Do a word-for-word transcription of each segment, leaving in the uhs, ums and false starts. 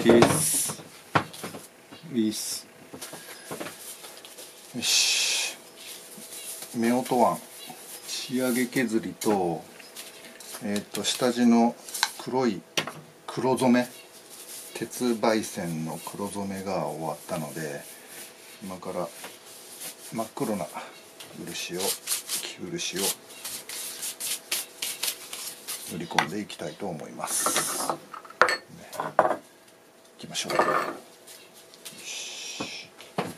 ですウィスよし、夫婦湾仕上げ削りと、えっと下地の黒い黒染め、鉄媒線の黒染めが終わったので、今から真っ黒な漆を木漆を塗り込んでいきたいと思います。ね、いきましょう。よし、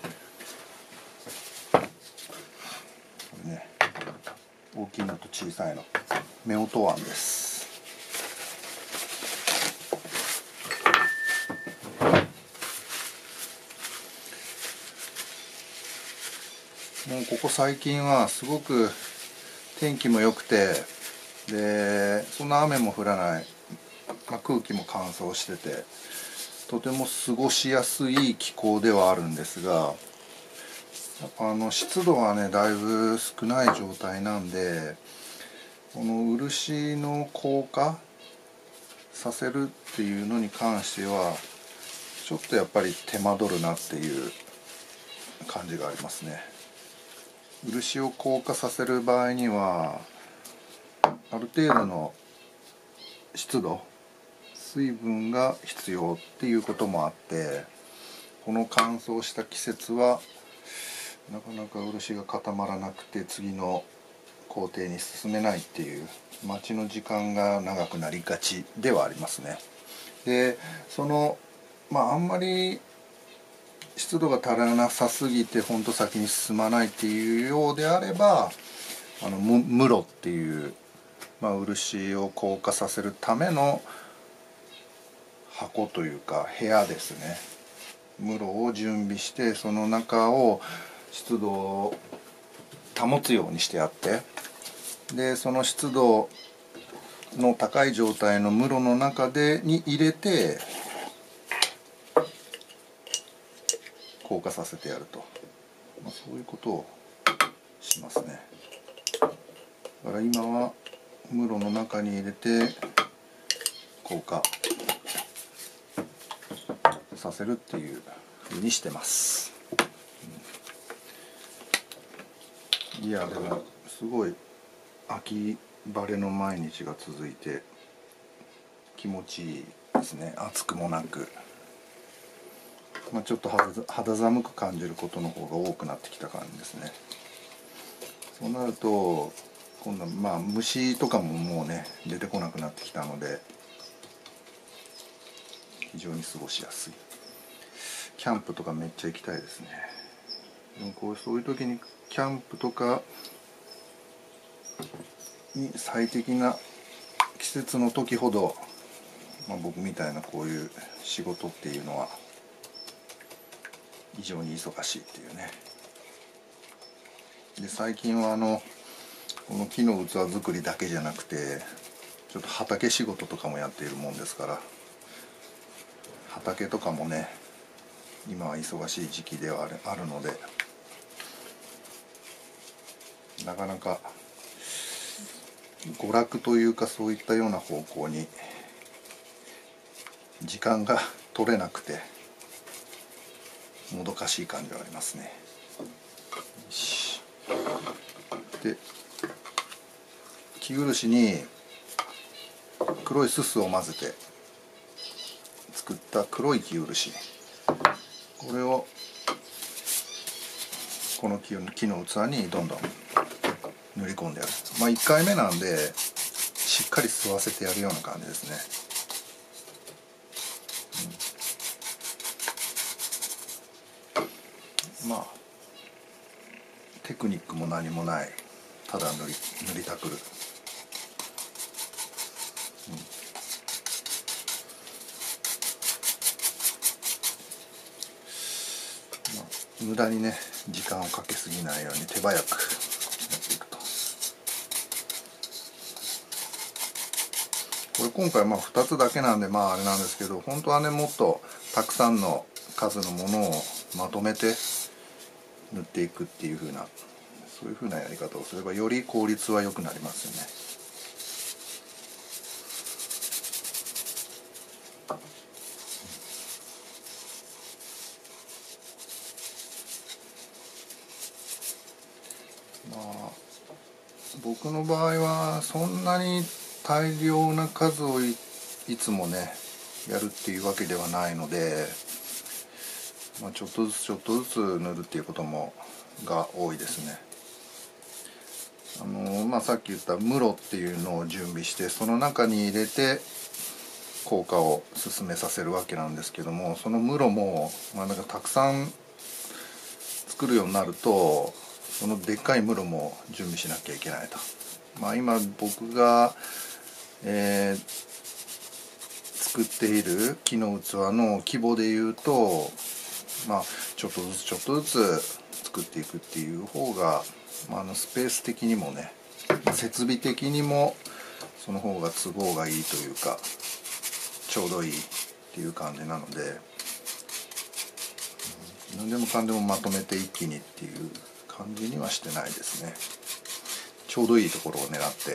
これね、大きいのと小さいの夫婦湾です。もうここ最近はすごく天気も良くて、でそんな雨も降らない、まあ、空気も乾燥してて、とても過ごしやすい気候ではあるんですが、あの湿度はねだいぶ少ない状態なんで、この漆の硬化させるっていうのに関してはちょっとやっぱり手間取るなっていう感じがありますね。漆を硬化させる場合にはある程度の湿度、水分が必要っていうこともあって、この乾燥した季節はなかなか漆が固まらなくて次の工程に進めないっていう待ちの時間が長くなりがちではありますね。でそのまああんまり湿度が足らなさすぎてほんと先に進まないっていうようであれば、あの室っていう、まあ、漆を硬化させるための箱というか部屋ですね。室を準備して、その中を湿度を保つようにしてあって、でその湿度の高い状態の室の中でに入れて硬化させてやると、まあ、そういうことをしますね。だから今は室の中に入れて硬化させるっていうふうにしてます。いやでもすごい秋晴れの毎日が続いて気持ちいいですね。暑くもなく、まあ、ちょっと肌、肌寒く感じることの方が多くなってきた感じですね。そうなると今度はまあ虫とかももうね出てこなくなってきたので非常に過ごしやすい。キャンプとかめっちゃ行きたいですね。でもこうそういう時にキャンプとかに最適な季節の時ほど、まあ、僕みたいなこういう仕事っていうのは非常に忙しいっていうね。で最近はあのこの木の器作りだけじゃなくてちょっと畑仕事とかもやっているもんですから、畑とかもね今は忙しい時期ではあるので、なかなか娯楽というかそういったような方向に時間が取れなくてもどかしい感じはありますね。で木漆に黒いすすを混ぜて作った黒い木漆、これをこの木の器にどんどん塗り込んでやる。まあいっかいめなんでしっかり吸わせてやるような感じですね。うん、まあテクニックも何もない、ただ塗り塗りたくる。うん、まあ、無駄にね時間をかけすぎないように手早くやっていくと。これ今回まあふたつだけなんでまああれなんですけど、本当はねもっとたくさんの数のものをまとめて塗っていくっていう風な、そういう風なやり方をすればより効率は良くなりますよね。 僕の場合はそんなに大量な数を い, いつもねやるっていうわけではないので、まあ、ちょっとずつちょっとずつ塗るっていうこともが多いですね。あのまあ、さっき言った室っていうのを準備して、その中に入れて効果を進めさせるわけなんですけども、その室も、まあ、なんかたくさん作るようになると、そのでっかい室も準備しなきゃいけないと。まあ、今僕が、えー、作っている木の器の規模でいうと、まあ、ちょっとずつちょっとずつ作っていくっていう方が、まあ、あのスペース的にもね、設備的にもその方が都合がいいというか、ちょうどいいっていう感じなので、何でもかんでもまとめて一気にっていう感じにはしてないですね。ちょうどいいところを狙ってや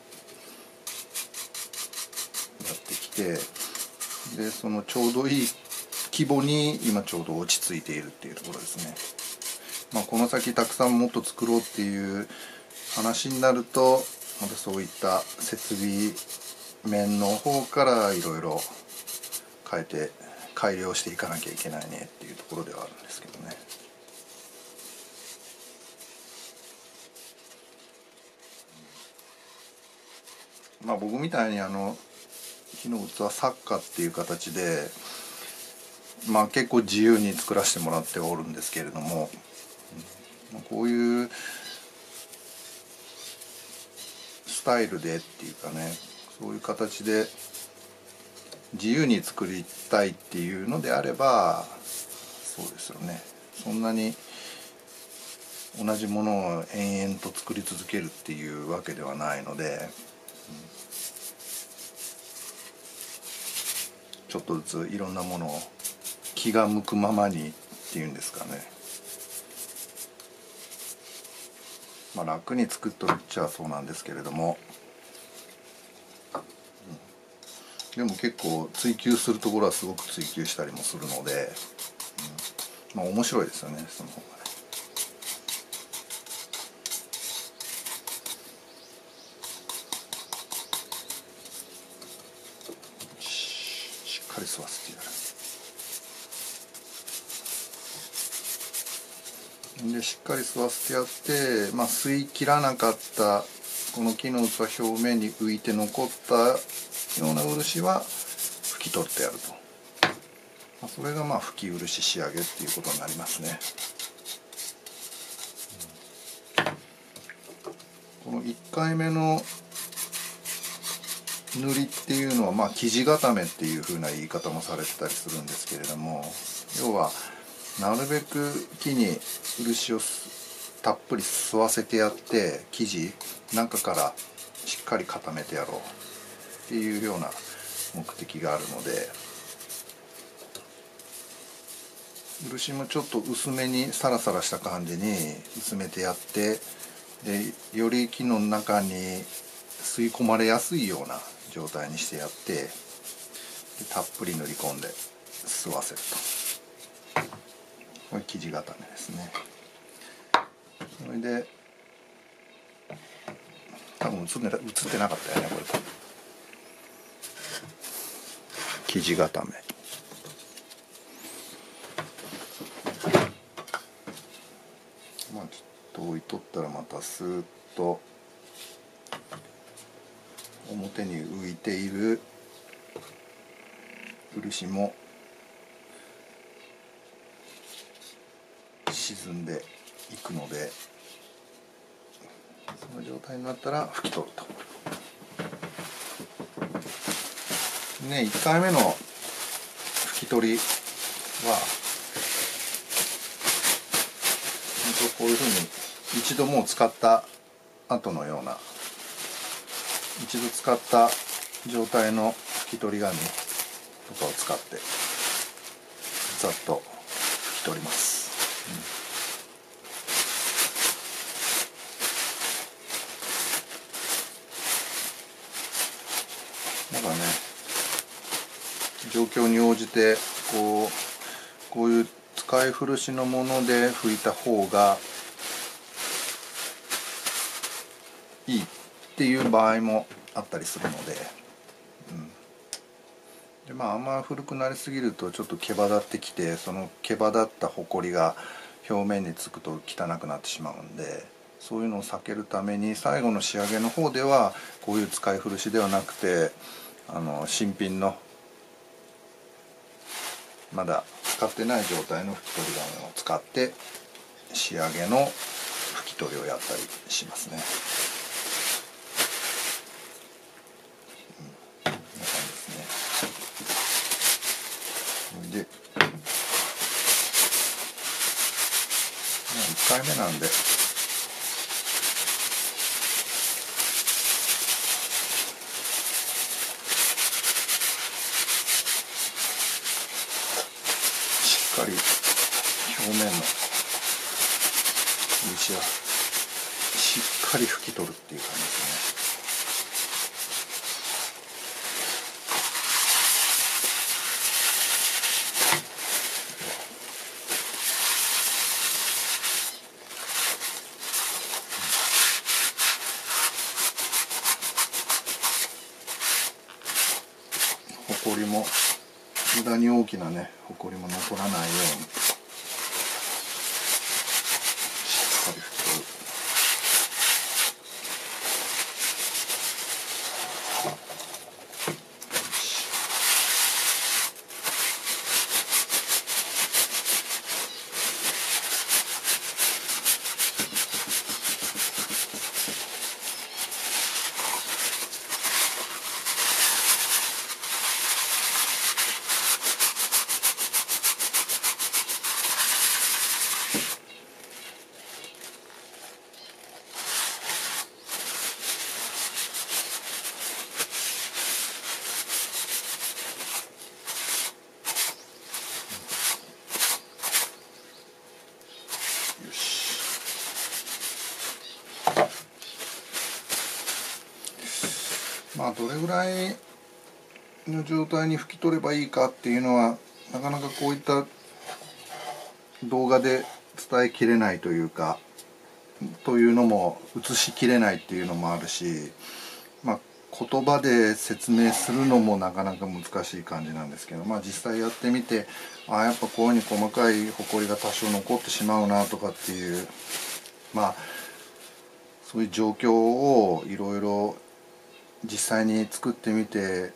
ってきて、でそのちょうどいい規模に今ちょうど落ち着いているっていうところですね。まあ、この先たくさんもっと作ろうっていう話になると、またそういった設備面の方からいろいろ変えて改良していかなきゃいけないねっていうところではあるんですけどね。まあ僕みたいにあの木の器作家っていう形で、まあ結構自由に作らせてもらっておるんですけれども、こういうスタイルでっていうかね、そういう形で自由に作りたいっていうのであれば、そうですよね、そんなに同じものを延々と作り続けるっていうわけではないので、ちょっとずついろんなものを気が向くままにっていうんですかね、まあ楽に作っとるっちゃそうなんですけれども、でも結構追求するところはすごく追求したりもするので、うん、まあ面白いですよね、その方がね。しっかり吸わせてやる。でしっかり吸わせてやって、まあ、吸い切らなかったこの木の器表面に浮いて残ったような漆は拭き取ってやると、まあ、それがまあ拭き漆仕上げっていうことになりますね。このいっかいめの塗りっていうのは、まあ生地固めっていう風な言い方もされてたりするんですけれども、要はなるべく木に漆をたっぷり吸わせてやって、生地中からしっかり固めてやろうっていうような目的があるので、漆もちょっと薄めにサラサラした感じに薄めてやって、でより木の中に吸い込まれやすいような状態にしてやって、でたっぷり塗り込んで吸わせると、これ生地固めですね。それで多分映って映ってなかったよね、これ生地固め。まあちょっと置いとったらまたスーッと表に浮いている漆も沈んでいくので、その状態になったら拭き取ると。ね、いっかいめの拭き取りはこういうふうに一度もう使った後のような、一度使った状態の拭き取り紙とかを使ってざっと拭き取ります。うん、だからね、状況に応じてこうこういう使い古しのもので拭いた方がいいっていう場合もあったりするので、うん、でまああんま古くなりすぎるとちょっと毛羽立ってきて、その毛羽立ったホコリが表面につくと汚くなってしまうんで、そういうのを避けるために最後の仕上げの方ではこういう使い古しではなくて、あの新品のまだ使ってない状態の拭き取り紙を使って仕上げの拭き取りをやったりしますね。うん、こんな感じですね。で、いっかいめなんでしっかり表面の石をしっかり拭き取るっていう感じですね。ほこりも無駄に大きなねほこりも残らないようにしっかり拭き取る。まあどれぐらいの状態に拭き取ればいいかっていうのはなかなかこういった動画で伝えきれないというかというのも映しきれないっていうのもあるし、まあ言葉で説明するのもなかなか難しい感じなんですけど、まあ実際やってみて、ああやっぱこういうふうに細かいホコリが多少残ってしまうなとかっていう、まあそういう状況をいろいろ実際に作ってみて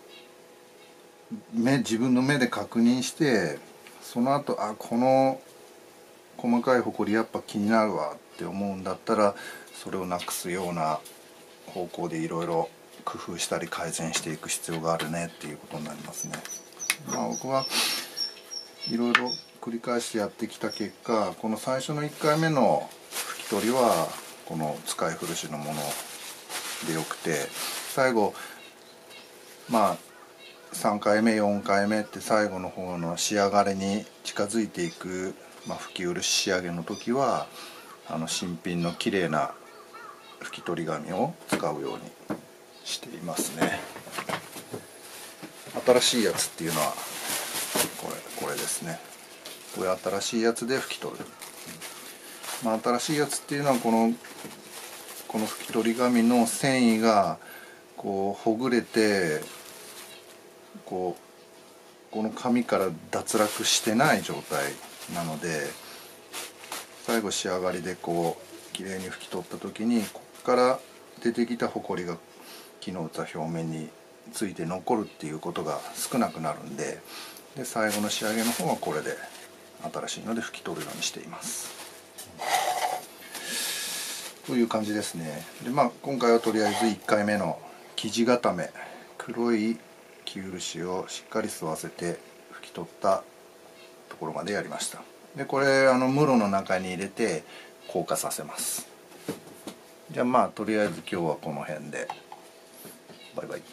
目自分の目で確認して、その後あこの細かいホコリやっぱ気になるわって思うんだったらそれをなくすような方向でいろいろ工夫したり改善していく必要があるねっていうことになりますね。まあ僕はいろいろ繰り返してやってきた結果、この最初のいっかいめの拭き取りはこの使い古しのものでよくて、最後まあさんかいめよんかいめって最後の方の仕上がりに近づいていく、まあ、拭き漆仕上げの時はあの新品の綺麗な拭き取り紙を使うようにしていますね。新しいやつっていうのはこれこれですね。これ新しいやつで拭き取る、まあ、新しいやつっていうのはこのこの拭き取り紙の繊維がこうほぐれてこうこの紙から脱落してない状態なので、最後仕上がりでこうきれいに拭き取った時にここから出てきたホコリが木の板表面について残るっていうことが少なくなるんで、で最後の仕上げの方はこれで新しいので拭き取るようにしています。という感じですね。でまあ今回はとりあえずいっかいめの生地固め、黒い生漆をしっかり吸わせて拭き取ったところまでやりました。でこれあの室の中に入れて硬化させます。じゃあまあとりあえず今日はこの辺でバイバイ。